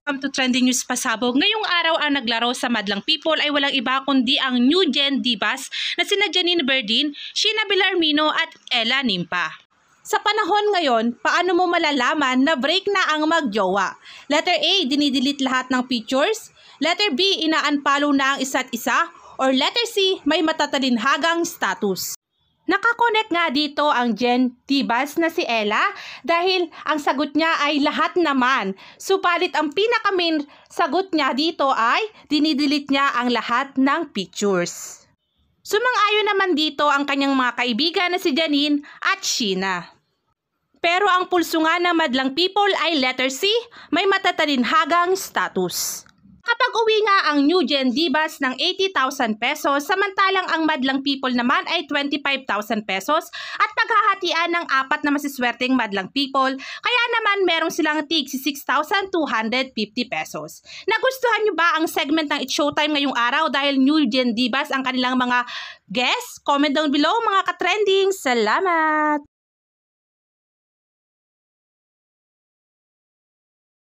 Welcome to Trending News Pasabog. Ngayong araw ang naglaro sa Madlang People ay walang iba kundi ang new gen divas na sina Janine, Sheena at Elha. Sa panahon ngayon, paano mo malalaman na break na ang magjowa? Letter A, dinidelete lahat ng pictures. Letter B, ina-unfollow na ang isa't isa. Or letter C, may matatalinhagang status. Nakakonect nga dito ang Gen divas na si Elha dahil ang sagot niya ay lahat naman. Subalit ang pinaka-main sagot niya dito ay dinidelete niya ang lahat ng pictures. Sumang-ayon naman dito ang kanyang mga kaibigan na si Janine at Sheena. Pero ang pulso nga ng Madlang People ay letter C, may matatalinhagang status. Kapag uwi nga ang new gen divas ng 80,000 pesos, samantalang ang Madlang People naman ay 25,000 pesos at paghahatian ng apat na masiswerteng Madlang People, kaya naman merong silang tig 6,250 pesos. Nagustuhan nyo ba ang segment ng It's Showtime ngayong araw dahil new gen divas ang kanilang mga guests? Comment down below mga ka-trending. Salamat!